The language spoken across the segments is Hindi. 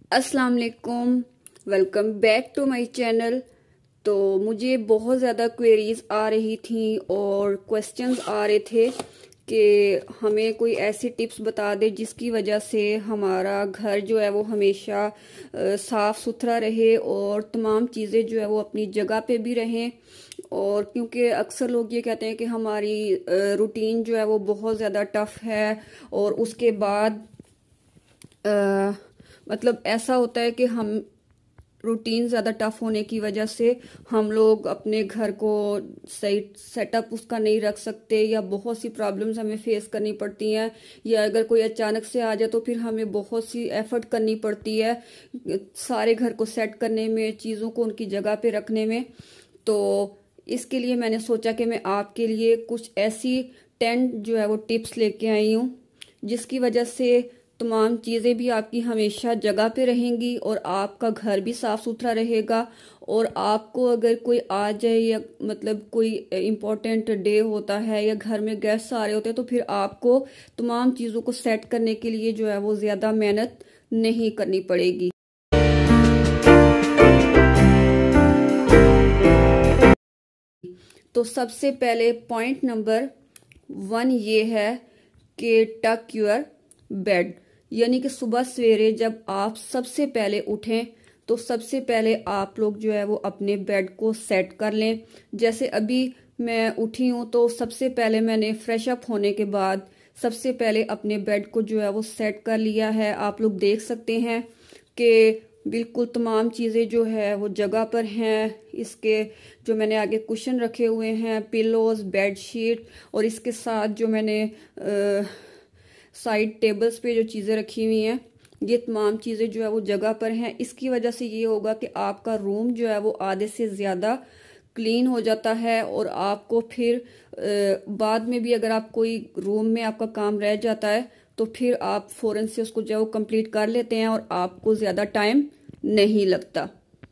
अस्सलाम वालेकुम, welcome back to my channel. तो मुझे बहुत ज़्यादा क्वेरीज आ रही थी और क्वेश्चंस आ रहे थे कि हमें कोई ऐसी टिप्स बता दे जिसकी वजह से हमारा घर जो है वो हमेशा साफ़ सुथरा रहे और तमाम चीज़ें जो है वो अपनी जगह पे भी रहें। और क्योंकि अक्सर लोग ये कहते हैं कि हमारी रूटीन जो है वो बहुत ज़्यादा टफ़ है और उसके बाद मतलब ऐसा होता है कि हम रूटीन ज़्यादा टफ होने की वजह से हम लोग अपने घर को सही सेटअप उसका नहीं रख सकते या बहुत सी प्रॉब्लम्स हमें फेस करनी पड़ती हैं, या अगर कोई अचानक से आ जाए तो फिर हमें बहुत सी एफर्ट करनी पड़ती है सारे घर को सेट करने में, चीज़ों को उनकी जगह पे रखने में। तो इसके लिए मैंने सोचा कि मैं आपके लिए कुछ ऐसी 10 जो है वो टिप्स लेके आई हूँ जिसकी वजह से तमाम चीज़ें भी आपकी हमेशा जगह पे रहेंगी और आपका घर भी साफ़ सुथरा रहेगा। और आपको अगर कोई आ जाए या मतलब कोई इम्पोर्टेंट डे होता है या घर में गेस्ट आ रहे होते हैं तो फिर आपको तमाम चीज़ों को सेट करने के लिए जो है वो ज़्यादा मेहनत नहीं करनी पड़ेगी। तो सबसे पहले पॉइंट नंबर 1 ये है कि टक योर बेड, यानी कि सुबह सवेरे जब आप सबसे पहले उठें तो सबसे पहले आप लोग जो है वो अपने बेड को सेट कर लें। जैसे अभी मैं उठी हूँ तो सबसे पहले मैंने फ्रेश अप होने के बाद सबसे पहले अपने बेड को जो है वो सेट कर लिया है। आप लोग देख सकते हैं कि बिल्कुल तमाम चीज़ें जो है वो जगह पर हैं। इसके जो मैंने आगे कुशन रखे हुए हैं, पिलोज, बेडशीट, और इसके साथ जो मैंने साइड टेबल्स पे जो चीज़ें रखी हुई हैं, ये तमाम चीज़ें जो है वो जगह पर हैं। इसकी वजह से ये होगा कि आपका रूम जो है वो आधे से ज़्यादा क्लीन हो जाता है और आपको फिर बाद में भी अगर आप कोई रूम में आपका काम रह जाता है तो फिर आप फ़ौरन से उसको जो है वो कंप्लीट कर लेते हैं और आपको ज़्यादा टाइम नहीं लगता।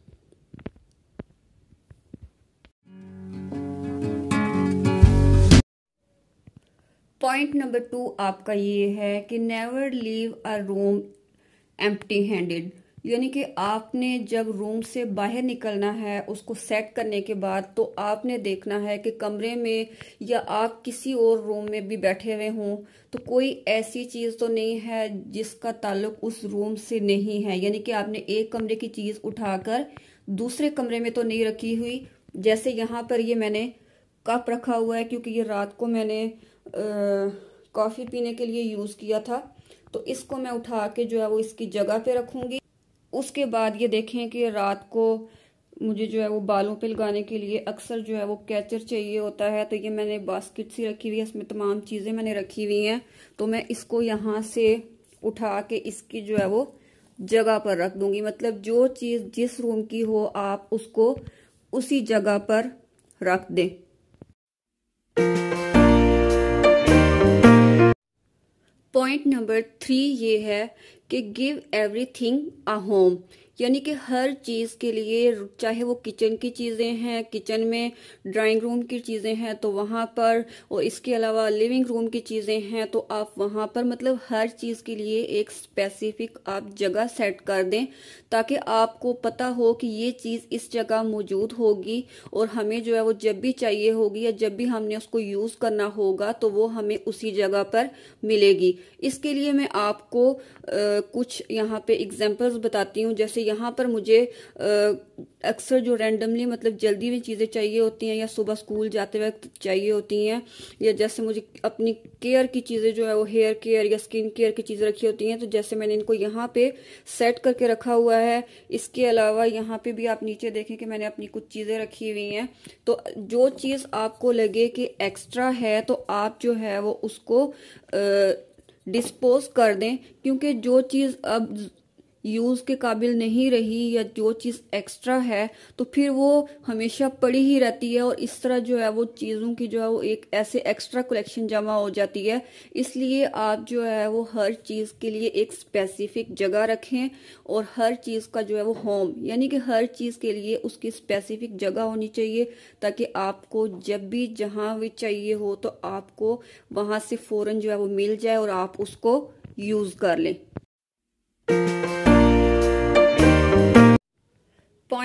पॉइंट नंबर 2 आपका ये है कि never leave a room empty handed, यानी कि आपने जब रूम से बाहर निकलना है उसको सेट करने के बाद तो आपने देखना है कि कमरे में या आप किसी और रूम में भी बैठे हुए हों तो कोई ऐसी चीज़ तो नहीं है जिसका ताल्लुक उस रूम से नहीं है, यानी कि आपने एक कमरे की चीज़ उठाकर दूसरे कमरे में तो नहीं रखी हुई। जैसे यहाँ पर ये मैंने कप रखा हुआ है क्योंकि ये रात को मैंने कॉफ़ी पीने के लिए यूज़ किया था, तो इसको मैं उठा के जो है वो इसकी जगह पे रखूँगी। उसके बाद ये देखें कि रात को मुझे जो है वो बालों पे लगाने के लिए अक्सर जो है वो कैचर चाहिए होता है, तो ये मैंने बास्केट सी रखी हुई है, इसमें तमाम चीज़ें मैंने रखी हुई हैं। तो मैं इसको यहाँ से उठा के इसकी जो है वो जगह पर रख दूँगी। मतलब जो चीज़ जिस रूम की हो आप उसको उसी जगह पर रख दें। पॉइंट नंबर 3 ये है कि गिव एवरीथिंग अ होम, यानी कि हर चीज़ के लिए, चाहे वो किचन की चीज़ें हैं, किचन में ड्राइंग रूम की चीज़ें हैं तो वहाँ पर, और इसके अलावा लिविंग रूम की चीज़ें हैं तो आप वहाँ पर, मतलब हर चीज़ के लिए एक स्पेसिफिक आप जगह सेट कर दें ताकि आपको पता हो कि ये चीज़ इस जगह मौजूद होगी और हमें जो है वो जब भी चाहिए होगी या जब भी हमने उसको यूज़ करना होगा तो वो हमें उसी जगह पर मिलेगी। इसके लिए मैं आपको कुछ यहाँ पे एग्जांपल्स बताती हूँ। जैसे यहाँ पर मुझे अक्सर जो रैंडमली मतलब जल्दी में चीज़ें चाहिए होती हैं या सुबह स्कूल जाते वक्त चाहिए होती हैं, या जैसे मुझे अपनी केयर की चीज़ें जो है वो हेयर केयर या स्किन केयर की चीज़ें रखी होती हैं, तो जैसे मैंने इनको यहाँ पे सेट करके रखा हुआ है। इसके अलावा यहाँ पे भी आप नीचे देखें कि मैंने अपनी कुछ चीज़ें रखी हुई हैं। तो जो चीज़ आपको लगे कि एक्स्ट्रा है तो आप जो है वो उसको डिस्पोज कर दें, क्योंकि जो चीज़ अब यूज़ के काबिल नहीं रही या जो चीज़ एक्स्ट्रा है तो फिर वो हमेशा पड़ी ही रहती है और इस तरह जो है वो चीज़ों की जो है वो एक ऐसे एक्स्ट्रा कलेक्शन जमा हो जाती है। इसलिए आप जो है वो हर चीज़ के लिए एक स्पेसिफिक जगह रखें और हर चीज़ का जो है वो होम, यानी कि हर चीज़ के लिए उसकी स्पेसिफिक जगह होनी चाहिए ताकि आपको जब भी जहाँ भी चाहिए हो तो आपको वहाँ से फ़ौरन जो है वो मिल जाए और आप उसको यूज़ कर लें।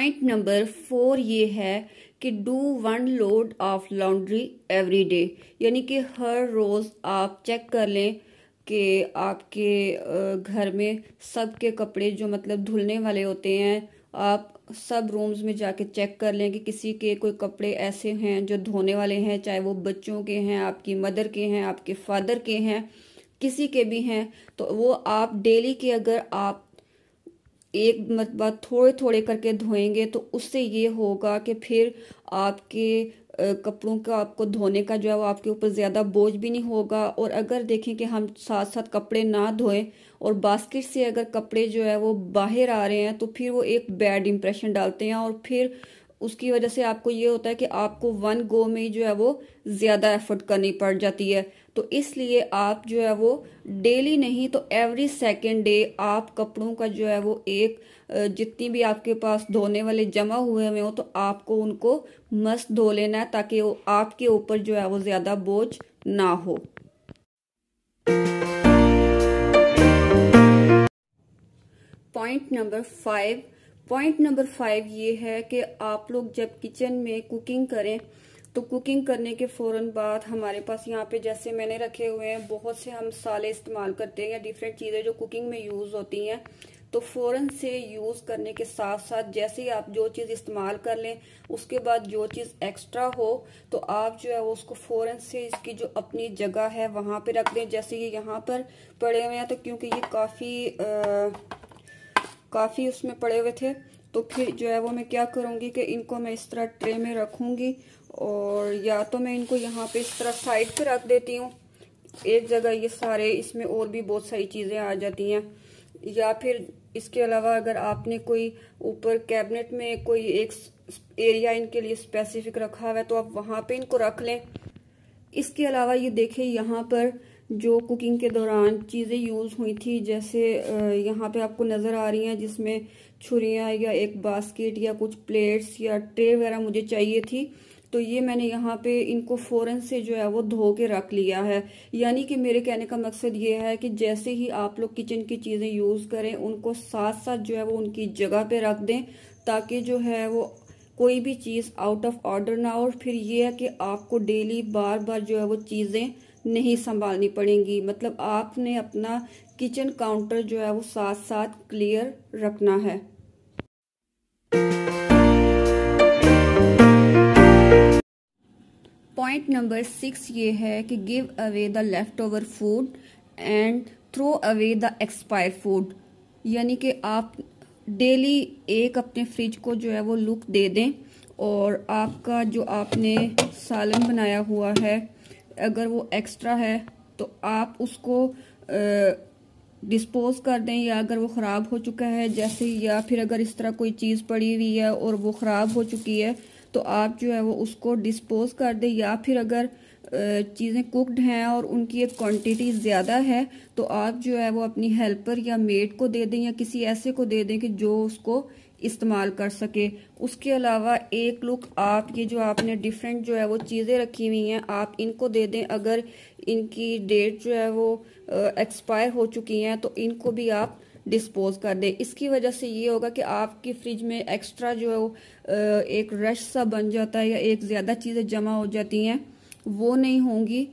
पॉइंट नंबर 4 ये है कि do 1 load of laundry every day, यानी कि हर रोज़ आप चेक कर लें कि आपके घर में सबके कपड़े जो मतलब धुलने वाले होते हैं, आप सब रूम्स में जाके चेक कर लें कि किसी के कोई कपड़े ऐसे हैं जो धोने वाले हैं, चाहे वो बच्चों के हैं, आपकी मदर के हैं, आपके फादर के हैं, किसी के भी हैं। तो वो आप डेली के अगर आप एक मरतबा थोड़े थोड़े करके धोएंगे तो उससे ये होगा कि फिर आपके कपड़ों का आपको धोने का जो है वो आपके ऊपर ज़्यादा बोझ भी नहीं होगा। और अगर देखें कि हम साथ साथ कपड़े ना धोएं और बास्केट से अगर कपड़े जो है वो बाहर आ रहे हैं तो फिर वो एक बैड इंप्रेशन डालते हैं और फिर उसकी वजह से आपको ये होता है कि आपको 1 गो में ही जो है वो ज़्यादा एफर्ट करनी पड़ जाती है। तो इसलिए आप जो है वो डेली नहीं तो एवरी सेकेंड डे आप कपड़ों का जो है वो एक जितनी भी आपके पास धोने वाले जमा हुए हो तो आपको उनको मस्त धो लेना है, ताकि वो आपके ऊपर जो है वो ज़्यादा बोझ ना हो। पॉइंट नंबर 5 ये है कि आप लोग जब किचन में कुकिंग करें तो कुकिंग करने के फ़ौरन बाद हमारे पास यहाँ पे जैसे मैंने रखे हुए हैं बहुत से हम मसाले इस्तेमाल करते हैं या डिफरेंट चीज़ें जो कुकिंग में यूज़ होती हैं। तो फ़ौरन से यूज़ करने के साथ साथ जैसे ही आप जो चीज़ इस्तेमाल कर लें उसके बाद जो चीज़ एक्स्ट्रा हो तो आप जो है वो उसको फ़ौरन से इसकी जो अपनी जगह है वहाँ पे रख दें। जैसे ये यहाँ पर पड़े हुए हैं तो क्योंकि ये काफ़ी उसमें पड़े हुए थे तो फिर जो है वो मैं क्या करूँगी कि इनको मैं इस तरह ट्रे में रखूँगी और या तो मैं इनको यहाँ पे इस तरह साइड पे रख देती हूँ एक जगह, ये सारे इसमें और भी बहुत सारी चीज़ें आ जाती हैं। या फिर इसके अलावा अगर आपने कोई ऊपर कैबिनेट में कोई एक एरिया इनके लिए स्पेसिफिक रखा हुआ है तो आप वहाँ पे इनको रख लें। इसके अलावा ये देखें यहाँ पर जो कुकिंग के दौरान चीज़ें यूज़ हुई थी, जैसे यहाँ पे आपको नज़र आ रही हैं जिसमें छुरियाँ या एक बास्केट या कुछ प्लेट्स या ट्रे वगैरह मुझे चाहिए थी, तो ये मैंने यहाँ पे इनको फ़ौरन से जो है वो धो के रख लिया है। यानी कि मेरे कहने का मकसद ये है कि जैसे ही आप लोग किचन की चीज़ें यूज़ करें उनको साथ साथ जो है वो उनकी जगह पे रख दें, ताकि जो है वो कोई भी चीज़ आउट ऑफ ऑर्डर ना हो। फिर ये है कि आपको डेली बार बार जो है वो चीज़ें नहीं संभालनी पड़ेंगी। मतलब आपने अपना किचन काउंटर जो है वो साथ साथ क्लियर रखना है। पॉइंट नंबर 6 ये है कि give away the left over food and throw away the expire food, यानी कि आप डेली एक अपने फ्रिज को जो है वो लुक दे दें और आपका जो आपने सालन बनाया हुआ है अगर वो एक्स्ट्रा है तो आप उसको डिस्पोज कर दें, या अगर वो ख़राब हो चुका है जैसे, या फिर अगर इस तरह कोई चीज़ पड़ी हुई है और वो ख़राब हो चुकी है तो आप जो है वो उसको डिस्पोज कर दें। या फिर अगर चीज़ें कुकड हैं और उनकी एक क्वांटिटी ज़्यादा है तो आप जो है वो अपनी हेल्पर या मेड को दे दें या किसी ऐसे को दे दें कि जो उसको इस्तेमाल कर सके। उसके अलावा एक लुक आप ये जो आपने डिफरेंट जो है वो चीज़ें रखी हुई हैं आप इनको दे दें, अगर इनकी डेट जो है वो एक्सपायर हो चुकी हैं तो इनको भी आप डिस्पोज कर दे। इसकी वजह से ये होगा कि आपकी फ्रिज में एक्स्ट्रा जो है एक रश सा बन जाता है या एक ज़्यादा चीज़ें जमा हो जाती हैं वो नहीं होंगी।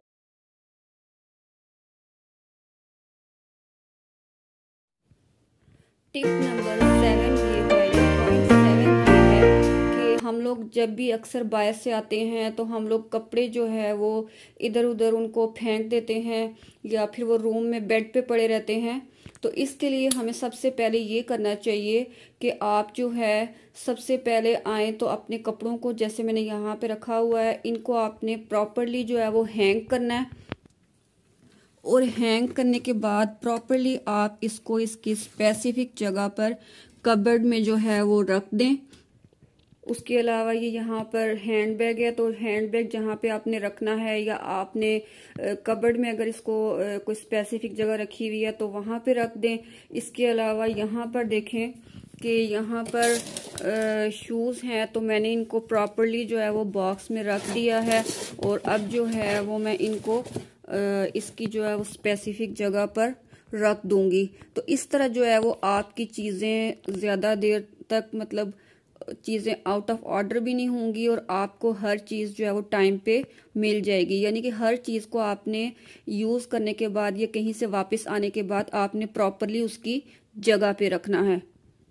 टिप नंबर 7 ये है, या पॉइंट 7 ये है कि हम लोग जब भी अक्सर बाहर से आते हैं तो हम लोग कपड़े जो है वो इधर उधर उनको फेंक देते हैं या फिर वो रूम में बेड पे पड़े रहते हैं। तो इसके लिए हमें सबसे पहले ये करना चाहिए कि आप जो है सबसे पहले आए तो अपने कपड़ों को, जैसे मैंने यहाँ पे रखा हुआ है, इनको आपने प्रॉपरली जो है वो हैंग करना है और हैंग करने के बाद प्रॉपरली आप इसको इसकी स्पेसिफिक जगह पर कबर्ड में जो है वो रख दें। उसके अलावा ये यहाँ पर हैंड बैग है तो हैंड बैग जहाँ पे आपने रखना है या आपने कबर्ड में अगर इसको कोई स्पेसिफिक जगह रखी हुई है तो वहाँ पे रख दें। इसके अलावा यहाँ पर देखें कि यहाँ पर शूज़ हैं तो मैंने इनको प्रॉपरली जो है वो बॉक्स में रख दिया है और अब जो है वो मैं इनको इसकी जो है वो स्पेसिफिक जगह पर रख दूंगी। तो इस तरह जो है वो आपकी चीज़ें ज़्यादा देर तक मतलब चीज़ें आउट ऑफ ऑर्डर भी नहीं होंगी और आपको हर चीज़ जो है वो टाइम पे मिल जाएगी। यानी कि हर चीज़ को आपने यूज़ करने के बाद या कहीं से वापस आने के बाद आपने प्रॉपरली उसकी जगह पे रखना है।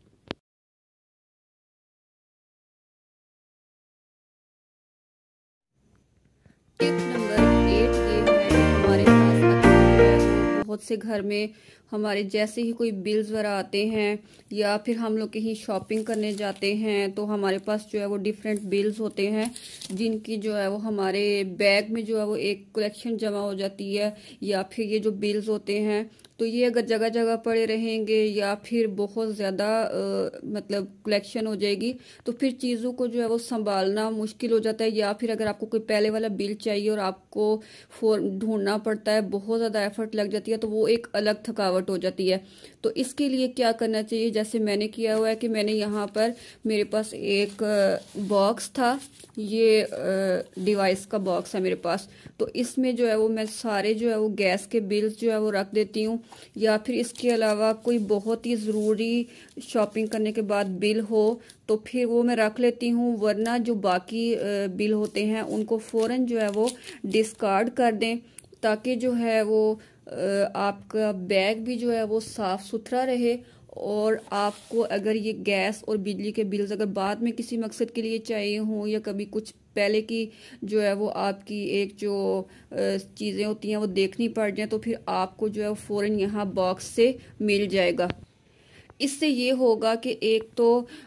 टिप नंबर 8 ये है कि हमारे पास अक्सर है वो बहुत से घर में हमारे जैसे ही कोई बिल्स वगैरह आते हैं या फिर हम लोग कहीं शॉपिंग करने जाते हैं तो हमारे पास जो है वो डिफरेंट बिल्स होते हैं जिनकी जो है वो हमारे बैग में जो है वो एक कलेक्शन जमा हो जाती है। या फिर ये जो बिल्स होते हैं तो ये अगर जगह जगह पड़े रहेंगे या फिर बहुत ज़्यादा मतलब कलेक्शन हो जाएगी तो फिर चीज़ों को जो है वो संभालना मुश्किल हो जाता है। या फिर अगर आपको कोई पहले वाला बिल चाहिए और आपको ढूंढना पड़ता है, बहुत ज़्यादा एफर्ट लग जाती है, तो वो एक अलग थकावट हो जाती है। तो इसके लिए क्या करना चाहिए, जैसे मैंने किया हुआ है कि मैंने यहाँ पर मेरे पास एक बॉक्स था, ये डिवाइस का बॉक्स है मेरे पास, तो इसमें जो है वो मैं सारे जो है वो गैस के बिल्स जो है वो रख देती हूँ। या फिर इसके अलावा कोई बहुत ही ज़रूरी शॉपिंग करने के बाद बिल हो तो फिर वो मैं रख लेती हूँ, वरना जो बाकी बिल होते हैं उनको फ़ौरन जो है वो डिस्कार्ड कर दें, ताकि जो है वो आपका बैग भी जो है वो साफ़ सुथरा रहे। और आपको अगर ये गैस और बिजली के बिल्स अगर बाद में किसी मकसद के लिए चाहिए हों या कभी कुछ पहले की जो है वो आपकी एक जो चीज़ें होती हैं वो देखनी पड़ जाए तो फिर आपको जो है वो फ़ौरन यहाँ बॉक्स से मिल जाएगा। इससे ये होगा कि एक तो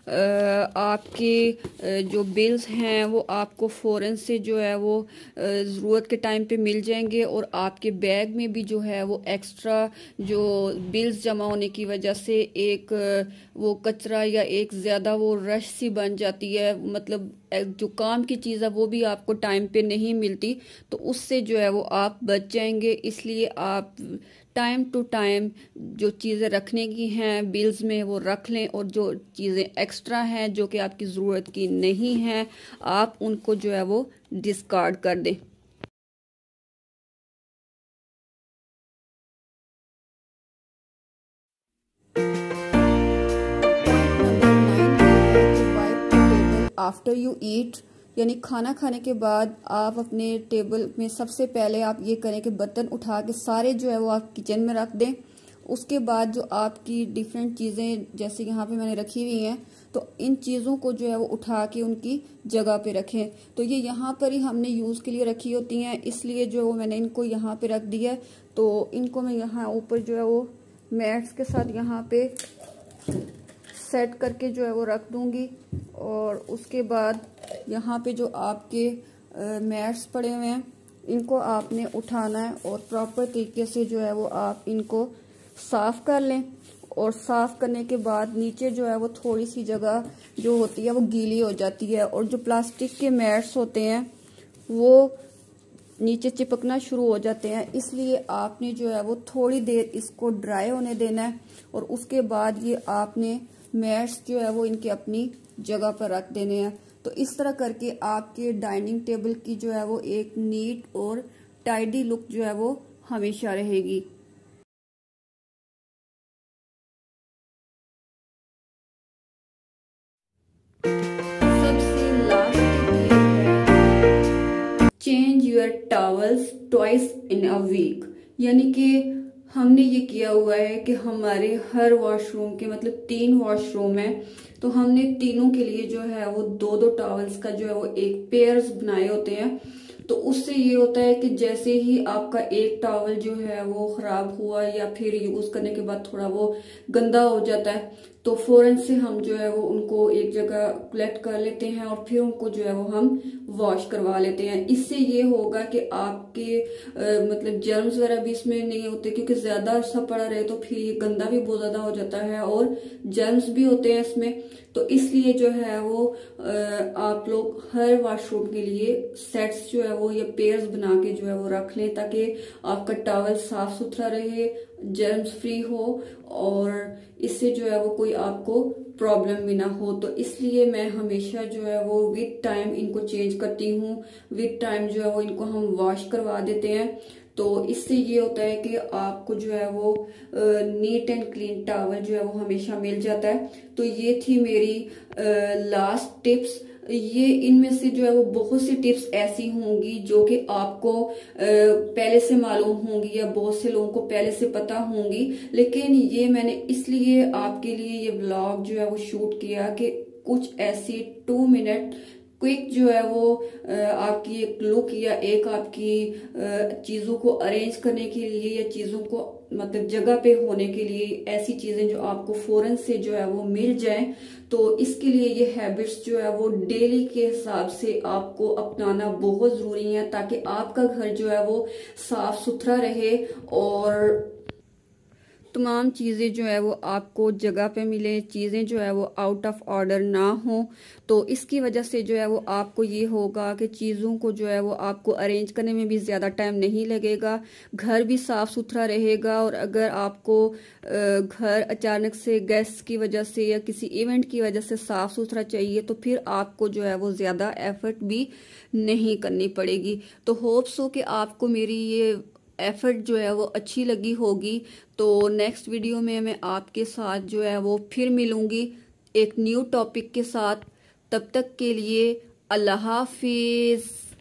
आपके जो बिल्स हैं वो आपको फ़ौरन से जो है वो ज़रूरत के टाइम पे मिल जाएंगे और आपके बैग में भी जो है वो एक्स्ट्रा जो बिल्स जमा होने की वजह से एक वो कचरा या एक ज़्यादा वो रश सी बन जाती है, मतलब जो काम की चीज़ है वो भी आपको टाइम पे नहीं मिलती, तो उससे जो है वो आप बच जाएंगे। इसलिए आप टाइम टू टाइम जो चीज़ें रखने की हैं बिल्स में वो रख लें और जो चीज़ें एक्स्ट्रा हैं जो कि आपकी ज़रूरत की नहीं हैं आप उनको जो है वो डिस्कार्ड कर दें। आफ्टर यू ईट, यानी खाना खाने के बाद आप अपने टेबल में सबसे पहले आप ये करें कि बर्तन उठा के सारे जो है वो आप किचन में रख दें। उसके बाद जो आपकी डिफरेंट चीज़ें जैसे यहाँ पे मैंने रखी हुई हैं तो इन चीज़ों को जो है वो उठा के उनकी जगह पे रखें। तो ये यहाँ पर ही हमने यूज़ के लिए रखी होती हैं, इसलिए जो वो मैंने इनको यहाँ पे रख दिया है। तो इनको मैं यहाँ ऊपर जो है वो मैट्स के साथ यहाँ पे सेट करके जो है वो रख दूंगी। और उसके बाद यहाँ पे जो आपके मैट्स पड़े हुए हैं इनको आपने उठाना है और प्रॉपर तरीके से जो है वो आप इनको साफ़ कर लें। और साफ़ करने के बाद नीचे जो है वो थोड़ी सी जगह जो होती है वो गीली हो जाती है और जो प्लास्टिक के मैट्स होते हैं वो नीचे चिपकना शुरू हो जाते हैं, इसलिए आपने जो है वो थोड़ी देर इसको ड्राई होने देना है और उसके बाद ये आपने मैट्स जो है वो इनके अपनी जगह पर रख देने हैं। तो इस तरह करके आपके डाइनिंग टेबल की जो है वो एक नीट और टाइडी लुक जो है वो हमेशा रहेगी। सबसे लास्ट टिप ये है, change your towels twice in a week. यानी कि हमने ये किया हुआ है कि हमारे हर वॉशरूम के मतलब 3 वॉशरूम है, तो हमने तीनों के लिए जो है वो 2-2 टॉवल्स का जो है वो एक पेयर्स बनाए होते हैं। तो उससे ये होता है कि जैसे ही आपका एक टॉवल जो है वो खराब हुआ या फिर यूज करने के बाद थोड़ा वो गंदा हो जाता है तो फौरन से हम जो है वो उनको एक जगह कलेक्ट कर लेते हैं और फिर उनको जो है वो हम वॉश करवा लेते हैं। इससे ये होगा कि आपके मतलब जर्म्स वगैरह भी इसमें नहीं होते, क्योंकि ज्यादा अरसा पड़ा रहे तो फिर ये गंदा भी बहुत ज्यादा हो जाता है और जर्म्स भी होते हैं इसमें। तो इसलिए जो है वो आप लोग हर वॉशरूम के लिए सेट्स जो है वो ये पेयर्स बना के जो है वो रख लें, ताकि आपका टॉवल साफ सुथरा रहे, जर्म्स फ्री हो और इससे जो है वो कोई आपको प्रॉब्लम भी ना हो। तो इसलिए मैं हमेशा जो है वो विद टाइम इनको चेंज करती हूँ, विद टाइम जो है वो इनको हम वॉश करवा देते हैं। तो इससे ये होता है कि आपको जो है वो नीट एंड क्लीन टॉवल जो है वो हमेशा मिल जाता है। तो ये थी मेरी लास्ट टिप्स। ये इनमें से जो है वो बहुत सी टिप्स ऐसी होंगी जो कि आपको पहले से मालूम होंगी या बहुत से लोगों को पहले से पता होंगी, लेकिन ये मैंने इसलिए आपके लिए ये व्लॉग जो है वो शूट किया कि कुछ ऐसी 2 मिनट क्विक जो है वो आपकी एक लुक या एक आपकी चीजों को अरेंज करने के लिए या चीजों को मतलब जगह पे होने के लिए ऐसी चीजें जो आपको फौरन से जो है वो मिल जाएं। तो इसके लिए ये हैबिट्स जो है वो डेली के हिसाब से आपको अपनाना बहुत जरूरी है, ताकि आपका घर जो है वो साफ सुथरा रहे और तमाम चीज़ें जो है वो आपको जगह पे मिले, चीज़ें जो है वो आउट ऑफ ऑर्डर ना हो। तो इसकी वजह से जो है वो आपको ये होगा कि चीज़ों को जो है वो आपको अरेंज करने में भी ज़्यादा टाइम नहीं लगेगा, घर भी साफ़ सुथरा रहेगा। और अगर आपको घर अचानक से गेस्ट की वजह से या किसी इवेंट की वजह से साफ़ सुथरा चाहिए तो फिर आपको जो है वो ज़्यादा एफर्ट भी नहीं करनी पड़ेगी। तो होप्स हो कि आपको मेरी ये एफर्ट जो है वो अच्छी लगी होगी। तो नेक्स्ट वीडियो में मैं आपके साथ जो है वो फिर मिलूंगी एक न्यू टॉपिक के साथ। तब तक के लिए अल्लाह हाफिज।